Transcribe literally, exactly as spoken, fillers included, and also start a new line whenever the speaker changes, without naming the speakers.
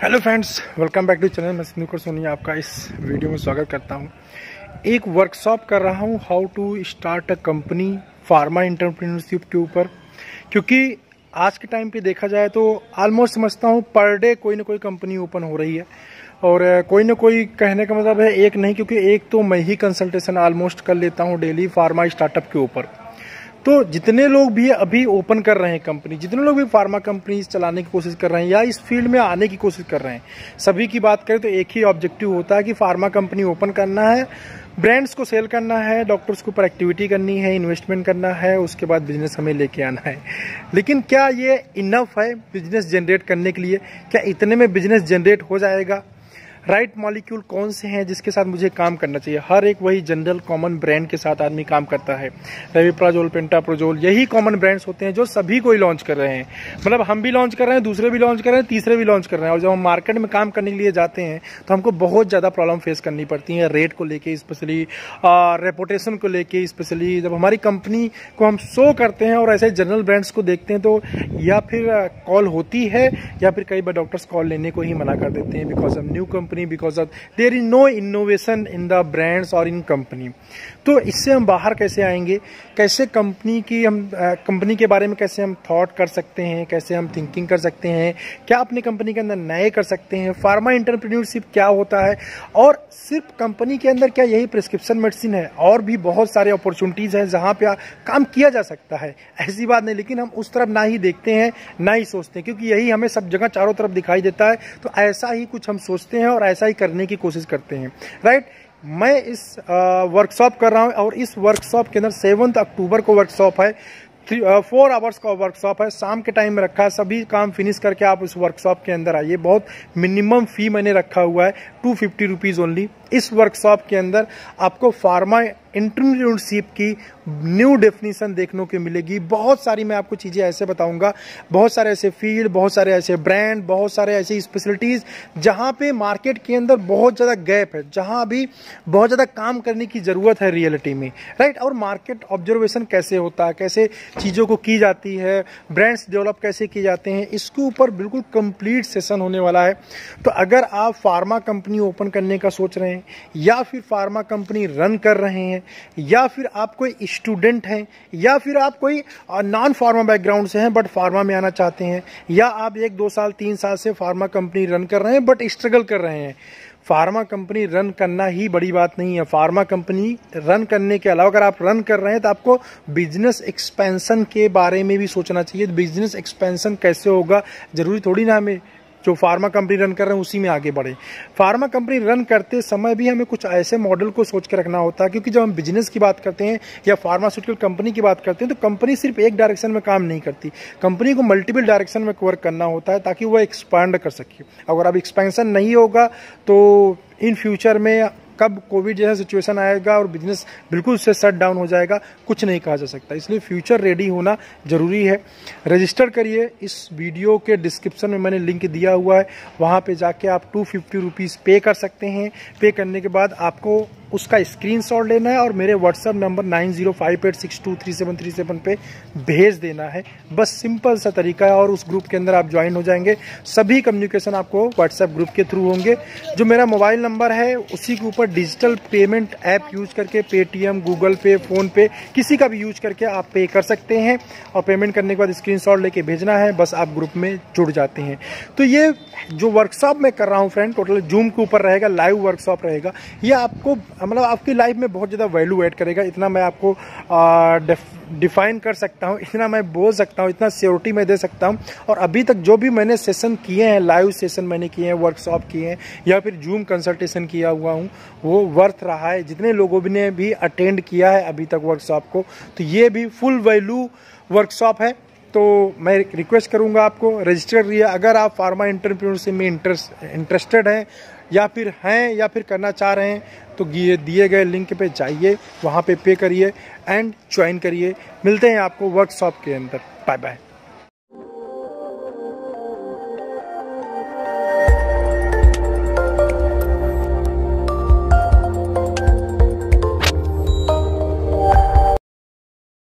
Hello friends, welcome back to channel. मैं snooker Soni आपका इस वीडियो में स्वागत करता हूं। एक वर्कशॉप कर रहा हूं how to start a company pharma entrepreneurship के ऊपर, क्योंकि आज के टाइम पे देखा जाए तो ऑलमोस्ट समझता हूं पर डे कोई ना कोई कंपनी ओपन हो रही है और कोई ना कोई, कहने का मतलब है एक नहीं, क्योंकि एक तो मैं ही कंसल्टेशन ऑलमोस्ट कर लेता हूँ डेली फार्मा स्टार्टअप के ऊपर। तो जितने लोग भी अभी ओपन कर रहे हैं कंपनी, जितने लोग भी फार्मा कंपनी चलाने की कोशिश कर रहे हैं या इस फील्ड में आने की कोशिश कर रहे हैं, सभी की बात करें तो एक ही ऑब्जेक्टिव होता है कि फार्मा कंपनी ओपन करना है, ब्रांड्स को सेल करना है, डॉक्टर्स के ऊपर एक्टिविटी करनी है, इन्वेस्टमेंट करना है, उसके बाद बिजनेस हमें लेके आना है। लेकिन क्या ये इनफ है बिजनेस जनरेट करने के लिए? क्या इतने में बिजनेस जनरेट हो जाएगा? राइट right मॉलिक्यूल कौन से हैं जिसके साथ मुझे काम करना चाहिए? हर एक वही जनरल कॉमन ब्रांड के साथ आदमी काम करता है। रेविप्राजोल, पेंटाप्रोजोल, यही कॉमन ब्रांड्स होते हैं जो सभी कोई लॉन्च कर रहे हैं। मतलब हम भी लॉन्च कर रहे हैं, दूसरे भी लॉन्च कर रहे हैं, तीसरे भी लॉन्च कर रहे हैं। और जब हम मार्केट में काम करने के लिए जाते हैं तो हमको बहुत ज़्यादा प्रॉब्लम फेस करनी पड़ती है, रेट को लेके स्पेशली, रेपुटेशन को लेके स्पेशली। जब हमारी कंपनी को हम शो करते हैं और ऐसे जनरल ब्रांड्स को देखते हैं तो या फिर कॉल होती है या फिर कई बार डॉक्टर्स कॉल लेने को ही मना कर देते हैं because of new company, because of there is no innovation in the brands or in company। तो इससे हम बाहर कैसे आएंगे? कैसे कंपनी की हम कंपनी के बारे में कैसे हम थॉट कर सकते हैं, कैसे हम थिंकिंग कर सकते हैं, क्या अपनी कंपनी के अंदर नए कर सकते हैं, फार्मा एंटरप्रेन्योरशिप क्या होता है, और सिर्फ कंपनी के अंदर क्या यही प्रिस्क्रिप्शन मेडिसिन है? और भी बहुत सारे अपॉर्चुनिटीज हैं जहां पे काम किया जा सकता है, ऐसी बात नहीं। लेकिन हम उस तरफ ना ही देखते हैं ना ही सोचते हैं, क्योंकि यही हमें सब जगह चारों तरफ दिखाई देता है। तो ऐसा ही कुछ हम सोचते हैं और ऐसा ही करने की कोशिश करते हैं। राइट, मैं इस वर्कशॉप कर रहा हूं और इस वर्कशॉप के अंदर सेवन्थ अक्टूबर को वर्कशॉप है। थ्री फोर आवर्स का वर्कशॉप है, शाम के टाइम में रखा है। सभी काम फिनिश करके आप इस वर्कशॉप के अंदर आइए। बहुत मिनिमम फी मैंने रखा हुआ है, टू फिफ्टी रुपीज ओनली। इस वर्कशॉप के अंदर आपको फार्मा एंटरप्रेन्योरशिप की न्यू डेफिनेशन देखने को मिलेगी। बहुत सारी मैं आपको चीज़ें ऐसे बताऊंगा, बहुत सारे ऐसे फील्ड, बहुत सारे ऐसे ब्रांड, बहुत सारे ऐसी स्पेशलिटीज जहां पे मार्केट के अंदर बहुत ज़्यादा गैप है, जहां अभी बहुत ज़्यादा काम करने की ज़रूरत है रियलिटी में। राइट, और मार्केट ऑब्जर्वेशन कैसे होता है, कैसे चीज़ों को की जाती है, ब्रांड्स डेवलप कैसे किए जाते हैं, इसके ऊपर बिल्कुल कंप्लीट सेशन होने वाला है। तो अगर आप फार्मा कंपनी ओपन करने का सोच रहे हैं या फिर फार्मा कंपनी रन कर रहे हैं या फिर आप कोई स्टूडेंट हैं या फिर आप कोई नॉन फार्मा बैकग्राउंड से हैं बट फार्मा में आना चाहते हैं, या आप एक दो साल तीन साल से फार्मा कंपनी रन कर रहे हैं बट स्ट्रगल कर रहे हैं। फार्मा कंपनी रन करना ही बड़ी बात नहीं है। फार्मा कंपनी रन करने के अलावा अगर आप रन कर रहे हैं तो आपको बिजनेस एक्सपेंशन के बारे में भी सोचना चाहिए। बिजनेस एक्सपेंशन कैसे होगा? जरूरी थोड़ी ना हमें जो फार्मा कंपनी रन कर रहे हैं उसी में आगे बढ़े। फार्मा कंपनी रन करते समय भी हमें कुछ ऐसे मॉडल को सोच के रखना होता है, क्योंकि जब हम बिजनेस की बात करते हैं या फार्मास्यूटिकल कंपनी की बात करते हैं तो कंपनी सिर्फ एक डायरेक्शन में काम नहीं करती। कंपनी को मल्टीपल डायरेक्शन में वर्क करना होता है ताकि वो एक्सपांड कर सके। अगर अब एक्सपेंशन नहीं होगा तो इन फ्यूचर में कब कोविड जैसा सिचुएशन आएगा और बिजनेस बिल्कुल से शट डाउन हो जाएगा, कुछ नहीं कहा जा सकता। इसलिए फ्यूचर रेडी होना जरूरी है। रजिस्टर करिए, इस वीडियो के डिस्क्रिप्शन में मैंने लिंक दिया हुआ है, वहाँ पे जाके आप टू फिफ्टी रुपीज़ पे कर सकते हैं। पे करने के बाद आपको उसका स्क्रीनशॉट लेना है और मेरे WhatsApp number nine zero five eight six two three seven three seven पे भेज देना है। बस सिंपल सा तरीका है और उस ग्रुप के अंदर आप ज्वाइन हो जाएंगे। सभी कम्युनिकेशन आपको व्हाट्सएप ग्रुप के थ्रू होंगे। जो मेरा मोबाइल नंबर है उसी के ऊपर डिजिटल पेमेंट ऐप यूज करके Paytm, Google Pay, PhonePe, किसी का भी यूज करके आप पे कर सकते हैं और पेमेंट करने के बाद स्क्रीनशॉट लेके भेजना है। बस आप ग्रुप में जुड़ जाते हैं। तो ये जो वर्कशॉप मैं कर रहा हूँ फ्रेंड, टोटल जूम के ऊपर रहेगा, लाइव वर्कशॉप रहेगा। ये आपको मतलब आपकी लाइफ में बहुत ज़्यादा वैल्यू ऐड करेगा। इतना मैं आपको डिफाइन कर सकता हूँ, इतना मैं बोल सकता हूँ, इतना श्योरिटी मैं दे सकता हूँ। और अभी तक जो भी मैंने सेशन किए हैं, लाइव सेशन मैंने किए हैं, वर्कशॉप किए हैं या फिर जूम कंसल्टेशन किया हुआ हूँ, वो वर्थ रहा है। जितने लोगों ने भी अटेंड किया है अभी तक वर्कशॉप को, तो ये भी फुल वैल्यू वर्कशॉप है। तो मैं रिक्वेस्ट करूंगा आपको रजिस्टर करिए। अगर आप फार्मा एंटरप्रेन्योरशिप में इंटरेस्ट इंटरेस्टेड हैं या फिर हैं या फिर करना चाह रहे हैं तो ये दिए गए लिंक पे जाइए, वहाँ पे पे करिए एंड ज्वाइन करिए। मिलते हैं आपको वर्कशॉप के अंदर। Bye bye.